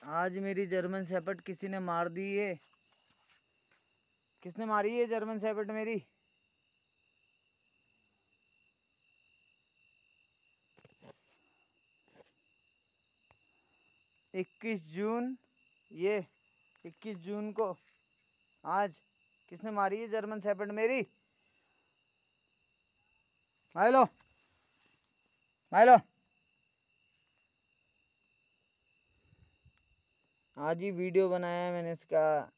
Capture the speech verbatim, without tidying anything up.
आज मेरी German shepherd किसी ने मार दी है। किसने मारी है जर्मन शेपर्ड मेरी? इक्कीस जून, ये इक्कीस जून को आज किसने मारी है जर्मन शेपर्ड मेरी? माइलो, माइलो, आज ही वीडियो बनाया मैंने इसका।